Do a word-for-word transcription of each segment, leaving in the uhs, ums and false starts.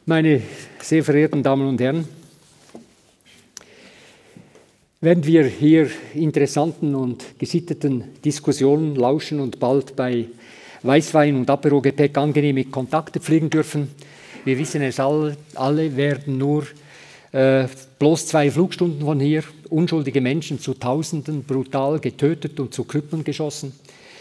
Meine sehr verehrten Damen und Herren, während wir hier interessanten und gesitteten Diskussionen lauschen und bald bei Weißwein und Aperogepäck angenehme Kontakte pflegen dürfen, wir wissen es alle, alle werden nur äh, bloß zwei Flugstunden von hier unschuldige Menschen zu Tausenden brutal getötet und zu Krüppeln geschossen,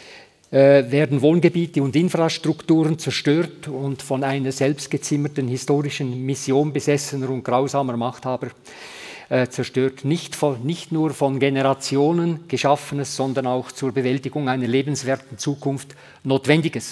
äh, werden Wohngebiete und Infrastrukturen zerstört und von einer selbstgezimmerten historischen Mission besessener und grausamer Machthaber äh, zerstört. Nicht, von, nicht nur von Generationen Geschaffenes, sondern auch zur Bewältigung einer lebenswerten Zukunft Notwendiges.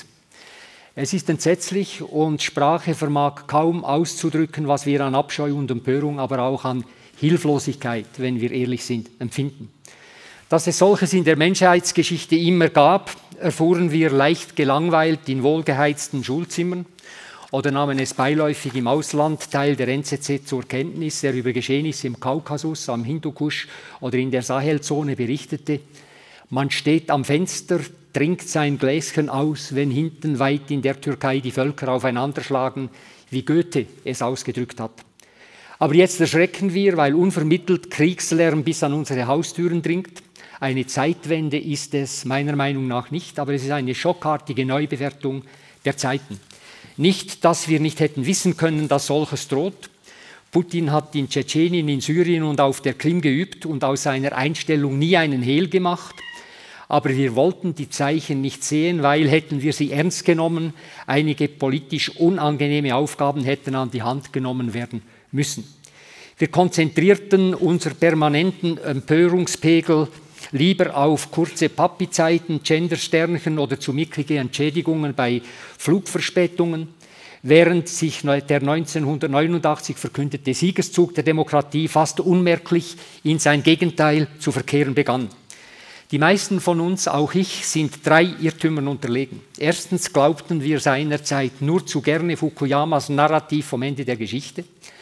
Es ist entsetzlich und Sprache vermag kaum auszudrücken, was wir an Abscheu und Empörung, aber auch an Hilflosigkeit, wenn wir ehrlich sind, empfinden. Dass es solches in der Menschheitsgeschichte immer gab, erfuhren wir leicht gelangweilt in wohlgeheizten Schulzimmern oder nahmen es beiläufig im Ausland Teil der N Z Z zur Kenntnis, der über Geschehnisse im Kaukasus, am Hindukusch oder in der Sahelzone berichtete. Man steht am Fenster, trinkt sein Gläschen aus, wenn hinten weit in der Türkei die Völker aufeinanderschlagen, wie Goethe es ausgedrückt hat. Aber jetzt erschrecken wir, weil unvermittelt Kriegslärm bis an unsere Haustüren dringt. Eine Zeitwende ist es meiner Meinung nach nicht, aber es ist eine schockartige Neubewertung der Zeiten. Nicht, dass wir nicht hätten wissen können, dass solches droht. Putin hat in Tschetschenien, in Syrien und auf der Krim geübt und aus seiner Einstellung nie einen Hehl gemacht. Aber wir wollten die Zeichen nicht sehen, weil, hätten wir sie ernst genommen, einige politisch unangenehme Aufgaben hätten an die Hand genommen werden müssen. Wir konzentrierten unser permanenten Empörungspegel lieber auf kurze Papi-Zeiten, Gendersternchen oder zu mickrige Entschädigungen bei Flugverspätungen, während sich der neunzehnhundertneunundachtzig verkündete Siegeszug der Demokratie fast unmerklich in sein Gegenteil zu verkehren begann. Die meisten von uns, auch ich, sind drei Irrtümern unterlegen. Erstens glaubten wir seinerzeit nur zu gerne Fukuyamas Narrativ vom Ende der Geschichte.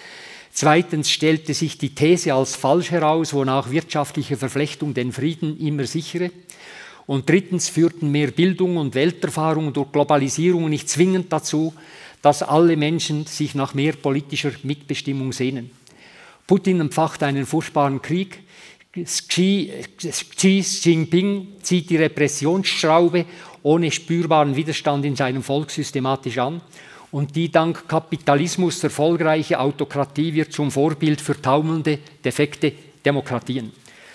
Zweitens stellte sich die These als falsch heraus, wonach wirtschaftliche Verflechtung den Frieden immer sichere. Und drittens führten mehr Bildung und Welterfahrung durch Globalisierung nicht zwingend dazu, dass alle Menschen sich nach mehr politischer Mitbestimmung sehnen. Putin empfacht einen furchtbaren Krieg. Xi, Xi Jinping zieht die Repressionsschraube ohne spürbaren Widerstand in seinem Volk systematisch an. Und die dank Kapitalismus erfolgreiche Autokratie wird zum Vorbild für taumelnde, defekte Demokratien.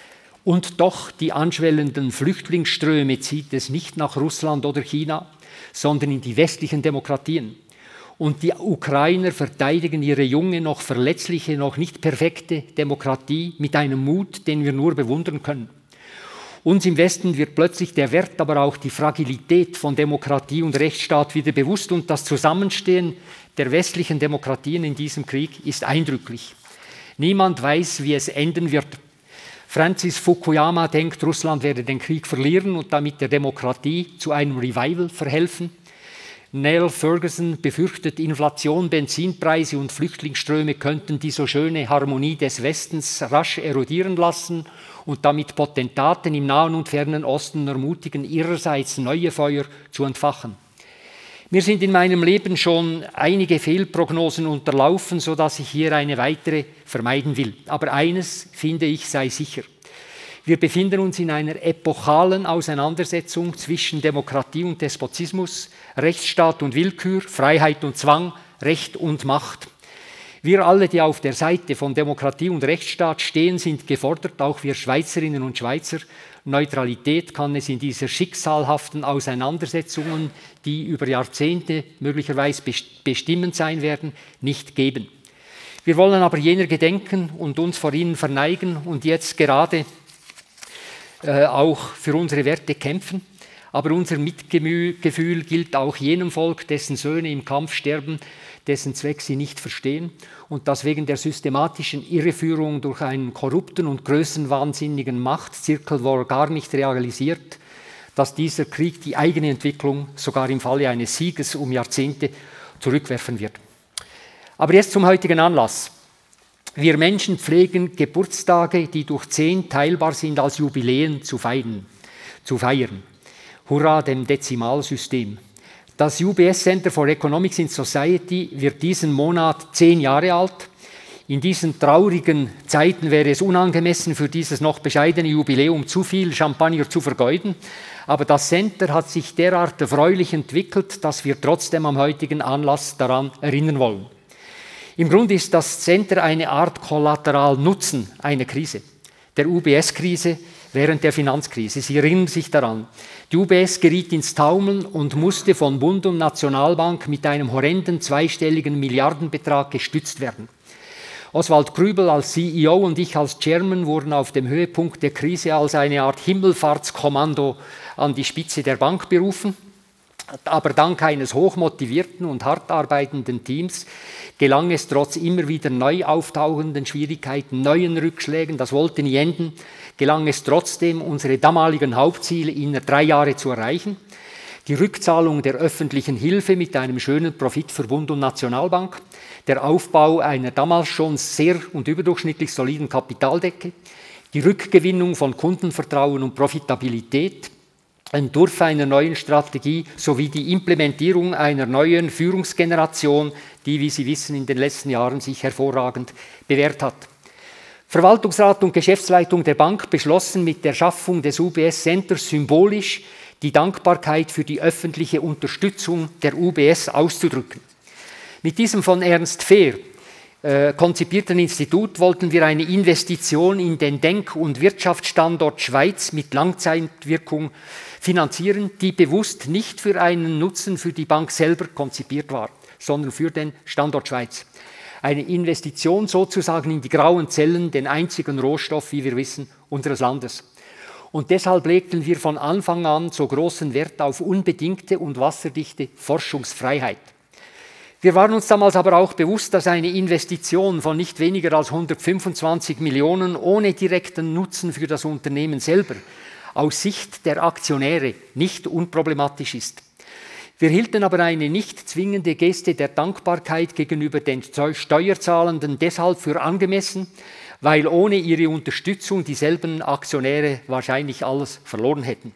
Und doch die anschwellenden Flüchtlingsströme zieht es nicht nach Russland oder China, sondern in die westlichen Demokratien. Und die Ukrainer verteidigen ihre junge, noch verletzliche, noch nicht perfekte Demokratie mit einem Mut, den wir nur bewundern können. Uns im Westen wird plötzlich der Wert, aber auch die Fragilität von Demokratie und Rechtsstaat wieder bewusst und das Zusammenstehen der westlichen Demokratien in diesem Krieg ist eindrücklich. Niemand weiß, wie es enden wird. Francis Fukuyama denkt, Russland werde den Krieg verlieren und damit der Demokratie zu einem Revival verhelfen. Neil Ferguson befürchtet, Inflation, Benzinpreise und Flüchtlingsströme könnten die so schöne Harmonie des Westens rasch erodieren lassen und damit Potentaten im Nahen und Fernen Osten ermutigen, ihrerseits neue Feuer zu entfachen. Mir sind in meinem Leben schon einige Fehlprognosen unterlaufen, sodass ich hier eine weitere vermeiden will. Aber eines, finde ich, sei sicher. Wir befinden uns in einer epochalen Auseinandersetzung zwischen Demokratie und Despotismus, Rechtsstaat und Willkür, Freiheit und Zwang, Recht und Macht. Wir alle, die auf der Seite von Demokratie und Rechtsstaat stehen, sind gefordert, auch wir Schweizerinnen und Schweizer. Neutralität kann es in dieser schicksalhaften Auseinandersetzungen, die über Jahrzehnte möglicherweise bestimmend sein werden, nicht geben. Wir wollen aber jener gedenken und uns vor ihnen verneigen und jetzt gerade äh, auch für unsere Werte kämpfen. Aber unser Mitgefühl gilt auch jenem Volk, dessen Söhne im Kampf sterben, dessen Zweck sie nicht verstehen und das wegen der systematischen Irreführung durch einen korrupten und größenwahnsinnigen Machtzirkel wohl gar nicht realisiert, dass dieser Krieg die eigene Entwicklung sogar im Falle eines Sieges um Jahrzehnte zurückwerfen wird. Aber jetzt zum heutigen Anlass. Wir Menschen pflegen Geburtstage, die durch zehn teilbar sind, als Jubiläen zu feiern. Zu feiern. Hurra dem Dezimalsystem. Das U B S Center for Economics in Society wird diesen Monat zehn Jahre alt. In diesen traurigen Zeiten wäre es unangemessen, für dieses noch bescheidene Jubiläum zu viel Champagner zu vergeuden. Aber das Center hat sich derart erfreulich entwickelt, dass wir trotzdem am heutigen Anlass daran erinnern wollen. Im Grunde ist das Center eine Art Kollateralnutzen einer Krise, der U B S-Krise während der Finanzkrise. Sie erinnern sich daran. Die U B S geriet ins Taumeln und musste von Bund und Nationalbank mit einem horrenden zweistelligen Milliardenbetrag gestützt werden. Oswald Grübel als C E O und ich als Chairman wurden auf dem Höhepunkt der Krise als eine Art Himmelfahrtskommando an die Spitze der Bank berufen. Aber dank eines hochmotivierten und hart arbeitenden Teams gelang es trotz immer wieder neu auftauchenden Schwierigkeiten, neuen Rückschlägen, das wollte nie enden, gelang es trotzdem, unsere damaligen Hauptziele innerhalb drei Jahre zu erreichen. Die Rückzahlung der öffentlichen Hilfe mit einem schönen Profit für Bund und Nationalbank, der Aufbau einer damals schon sehr und überdurchschnittlich soliden Kapitaldecke, die Rückgewinnung von Kundenvertrauen und Profitabilität, Entwurf einer neuen Strategie sowie die Implementierung einer neuen Führungsgeneration, die, wie Sie wissen, in den letzten Jahren sich hervorragend bewährt hat. Verwaltungsrat und Geschäftsleitung der Bank beschlossen mit der Schaffung des U B S Centers symbolisch die Dankbarkeit für die öffentliche Unterstützung der U B S auszudrücken. Mit diesem von Ernst Fehr äh, konzipierten Institut wollten wir eine Investition in den Denk- und Wirtschaftsstandort Schweiz mit Langzeitwirkung finanzieren, die bewusst nicht für einen Nutzen für die Bank selber konzipiert war, sondern für den Standort Schweiz. Eine Investition sozusagen in die grauen Zellen, den einzigen Rohstoff, wie wir wissen, unseres Landes. Und deshalb legten wir von Anfang an so großen Wert auf unbedingte und wasserdichte Forschungsfreiheit. Wir waren uns damals aber auch bewusst, dass eine Investition von nicht weniger als hundertfünfundzwanzig Millionen ohne direkten Nutzen für das Unternehmen selber aus Sicht der Aktionäre nicht unproblematisch ist. Wir hielten aber eine nicht zwingende Geste der Dankbarkeit gegenüber den Steuerzahlenden deshalb für angemessen, weil ohne ihre Unterstützung dieselben Aktionäre wahrscheinlich alles verloren hätten.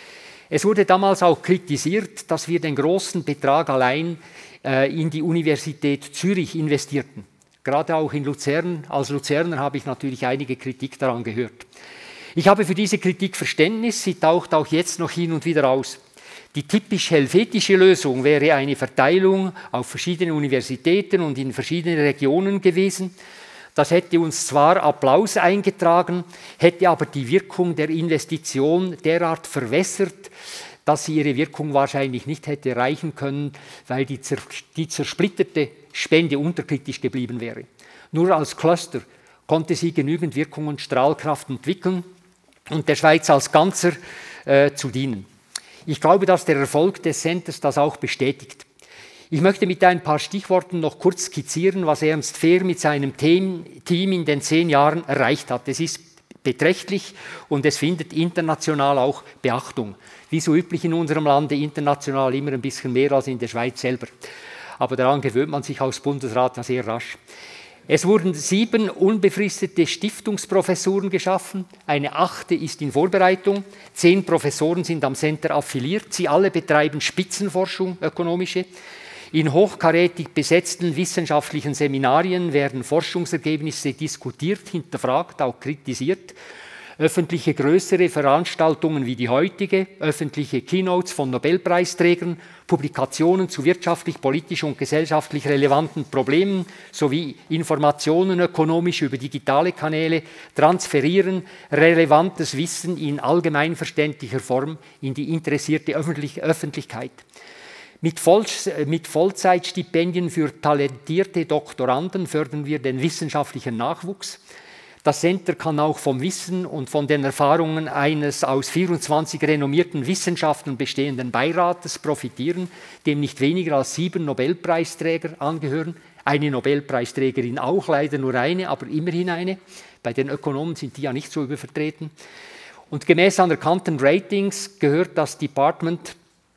Es wurde damals auch kritisiert, dass wir den großen Betrag allein äh, in die Universität Zürich investierten. Gerade auch in Luzern. Als Luzerner habe ich natürlich einige Kritik daran gehört. Ich habe für diese Kritik Verständnis, sie taucht auch jetzt noch hin und wieder aus. Die typisch helvetische Lösung wäre eine Verteilung auf verschiedene Universitäten und in verschiedene Regionen gewesen. Das hätte uns zwar Applaus eingetragen, hätte aber die Wirkung der Investition derart verwässert, dass sie ihre Wirkung wahrscheinlich nicht hätte erreichen können, weil die, zer die zersplitterte Spende unterkritisch geblieben wäre. Nur als Cluster konnte sie genügend Wirkung und Strahlkraft entwickeln und der Schweiz als Ganzer äh, zu dienen. Ich glaube, dass der Erfolg des Centers das auch bestätigt. Ich möchte mit ein paar Stichworten noch kurz skizzieren, was Ernst Fehr mit seinem Team in den zehn Jahren erreicht hat. Es ist beträchtlich und es findet international auch Beachtung. Wie so üblich in unserem Lande, international immer ein bisschen mehr als in der Schweiz selber. Aber daran gewöhnt man sich als Bundesrat ja sehr rasch. Es wurden sieben unbefristete Stiftungsprofessuren geschaffen, eine achte ist in Vorbereitung, zehn Professoren sind am Center affiliiert, sie alle betreiben Spitzenforschung, ökonomische. In hochkarätig besetzten wissenschaftlichen Seminarien werden Forschungsergebnisse diskutiert, hinterfragt, auch kritisiert. Öffentliche größere Veranstaltungen wie die heutige, öffentliche Keynotes von Nobelpreisträgern, Publikationen zu wirtschaftlich, politisch und gesellschaftlich relevanten Problemen sowie Informationen ökonomisch über digitale Kanäle transferieren relevantes Wissen in allgemeinverständlicher Form in die interessierte Öffentlich- Öffentlichkeit. Mit, Voll mit Vollzeitstipendien für talentierte Doktoranden fördern wir den wissenschaftlichen Nachwuchs. Das Center kann auch vom Wissen und von den Erfahrungen eines aus vierundzwanzig renommierten Wissenschaftlern bestehenden Beirates profitieren, dem nicht weniger als sieben Nobelpreisträger angehören. Eine Nobelpreisträgerin auch, leider nur eine, aber immerhin eine. Bei den Ökonomen sind die ja nicht so übervertreten. Und gemäß anerkannten Ratings gehört das Department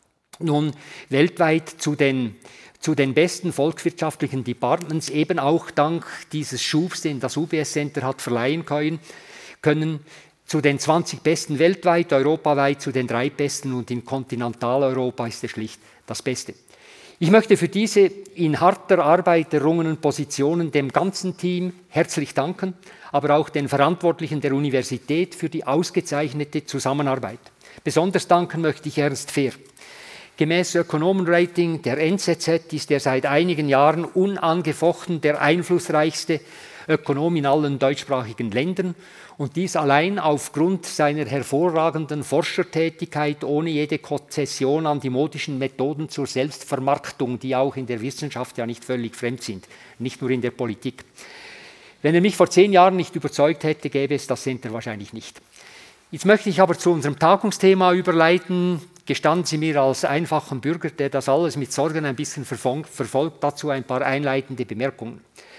nun weltweit zu den zu den besten volkswirtschaftlichen Departments, eben auch dank dieses Schubs, den das U B S Center hat verleihen können. zu den zwanzig Besten weltweit, europaweit zu den drei Besten und in Kontinentaleuropa ist er schlicht das Beste. Ich möchte für diese in harter Arbeit errungenen Positionen dem ganzen Team herzlich danken, aber auch den Verantwortlichen der Universität für die ausgezeichnete Zusammenarbeit. Besonders danken möchte ich Ernst Fehr. Gemäß Ökonomenrating der N Z Z ist er seit einigen Jahren unangefochten der einflussreichste Ökonom in allen deutschsprachigen Ländern und dies allein aufgrund seiner hervorragenden Forschertätigkeit ohne jede Konzession an die modischen Methoden zur Selbstvermarktung, die auch in der Wissenschaft ja nicht völlig fremd sind, nicht nur in der Politik. Wenn er mich vor zehn Jahren nicht überzeugt hätte, gäbe es das Center wahrscheinlich nicht. Jetzt möchte ich aber zu unserem Tagungsthema überleiten. Gestanden Sie mir als einfachen Bürger, der das alles mit Sorgen ein bisschen verfolgt, dazu ein paar einleitende Bemerkungen.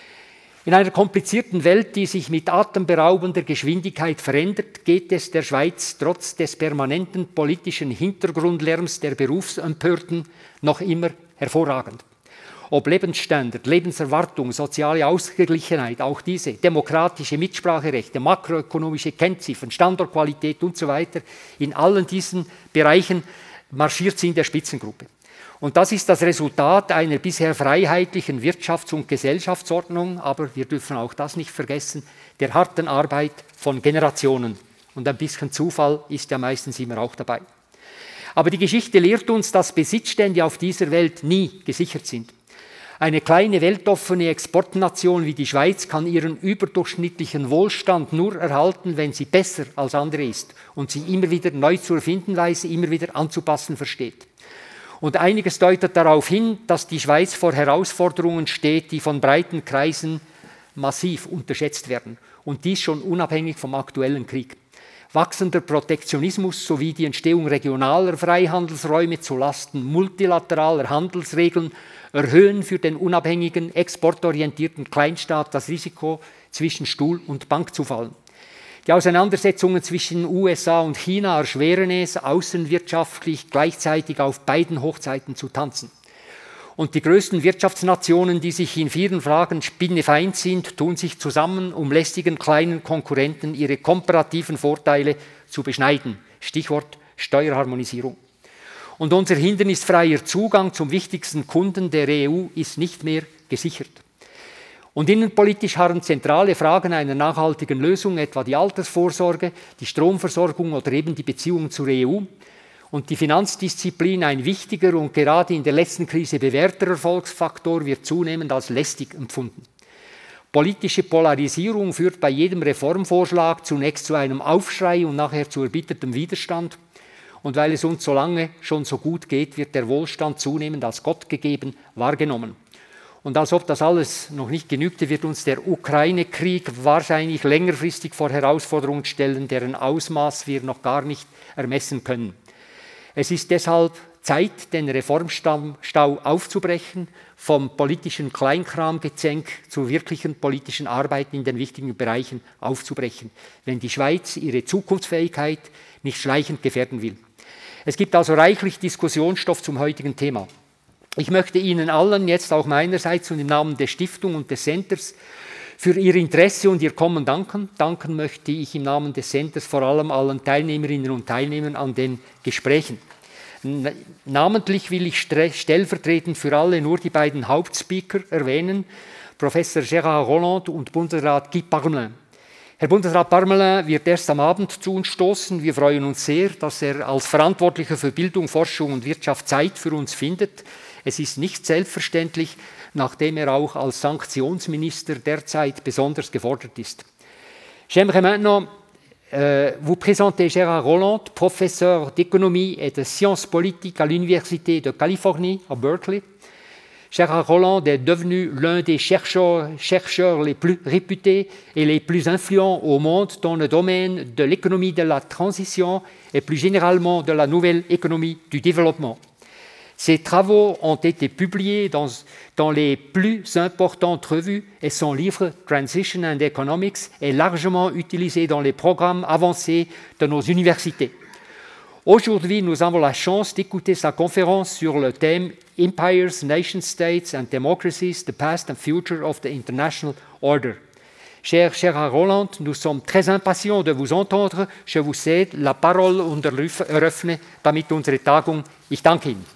In einer komplizierten Welt, die sich mit atemberaubender Geschwindigkeit verändert, geht es der Schweiz trotz des permanenten politischen Hintergrundlärms der Berufsempörten noch immer hervorragend. Ob Lebensstandard, Lebenserwartung, soziale Ausgeglichenheit, auch diese, demokratische Mitspracherechte, makroökonomische Kennziffern, Standortqualität und so weiter, in allen diesen Bereichen marschiert sie in der Spitzengruppe. Und das ist das Resultat einer bisher freiheitlichen Wirtschafts- und Gesellschaftsordnung, aber wir dürfen auch das nicht vergessen, der harten Arbeit von Generationen. Und ein bisschen Zufall ist ja meistens immer auch dabei. Aber die Geschichte lehrt uns, dass Besitzstände auf dieser Welt nie gesichert sind. Eine kleine weltoffene Exportnation wie die Schweiz kann ihren überdurchschnittlichen Wohlstand nur erhalten, wenn sie besser als andere ist und sie immer wieder neu zu erfinden weiß, immer wieder anzupassen versteht. Und einiges deutet darauf hin, dass die Schweiz vor Herausforderungen steht, die von breiten Kreisen massiv unterschätzt werden. Und dies schon unabhängig vom aktuellen Krieg. Wachsender Protektionismus sowie die Entstehung regionaler Freihandelsräume zulasten multilateraler Handelsregeln erhöhen für den unabhängigen, exportorientierten Kleinstaat das Risiko, zwischen Stuhl und Bank zu fallen. Die Auseinandersetzungen zwischen U S A und China erschweren es, außenwirtschaftlich gleichzeitig auf beiden Hochzeiten zu tanzen. Und die größten Wirtschaftsnationen, die sich in vielen Fragen spinnefeind sind, tun sich zusammen, um lästigen kleinen Konkurrenten ihre komparativen Vorteile zu beschneiden. Stichwort Steuerharmonisierung. Und unser hindernisfreier Zugang zum wichtigsten Kunden der E U ist nicht mehr gesichert. Und innenpolitisch harren zentrale Fragen einer nachhaltigen Lösung, etwa die Altersvorsorge, die Stromversorgung oder eben die Beziehungen zur E U. Und die Finanzdisziplin, ein wichtiger und gerade in der letzten Krise bewährter Erfolgsfaktor, wird zunehmend als lästig empfunden. Politische Polarisierung führt bei jedem Reformvorschlag zunächst zu einem Aufschrei und nachher zu erbittertem Widerstand. Und weil es uns so lange schon so gut geht, wird der Wohlstand zunehmend als Gott gegeben wahrgenommen. Und als ob das alles noch nicht genügte, wird uns der Ukraine-Krieg wahrscheinlich längerfristig vor Herausforderungen stellen, deren Ausmaß wir noch gar nicht ermessen können. Es ist deshalb Zeit, den Reformstau aufzubrechen, vom politischen Kleinkramgezänk zur wirklichen politischen Arbeit in den wichtigen Bereichen aufzubrechen, wenn die Schweiz ihre Zukunftsfähigkeit nicht schleichend gefährden will. Es gibt also reichlich Diskussionsstoff zum heutigen Thema. Ich möchte Ihnen allen jetzt auch meinerseits und im Namen der Stiftung und des Centers für Ihr Interesse und Ihr Kommen danken. Danken möchte ich im Namen des Centers vor allem allen Teilnehmerinnen und Teilnehmern an den Gesprächen. Namentlich will ich stellvertretend für alle nur die beiden Hauptspeaker erwähnen, Professor Gérard Rolland und Bundesrat Guy Parmelin. Herr Bundesrat Parmelin wird erst am Abend zu uns stoßen. Wir freuen uns sehr, dass er als Verantwortlicher für Bildung, Forschung und Wirtschaft Zeit für uns findet. Es ist nicht selbstverständlich, nachdem er auch als Sanktionsminister derzeit besonders gefordert ist. J'aimerais maintenant euh, vous présenter Gérard Rolland, professeur d'économie et de sciences politiques à l'Université de Californie à Berkeley. Gérard Rolland est devenu l'un des chercheurs, chercheurs les plus réputés et les plus influents au monde dans le domaine de l'économie de la transition et plus généralement de la nouvelle économie du développement. Ses travaux ont été publiés dans, dans les plus importantes revues et son livre Transition and Economics est largement utilisé dans les programmes avancés de nos universités. Aujourd'hui, nous avons la chance d'écouter sa conférence sur le thème Empires, Nation States and Democracies, the Past and Future of the International Order. Cher Gérard Rolland, nous sommes très impatients de vous entendre. Je vous cède la parole und eröffne damit unsere Tagung. Ich danke Ihnen.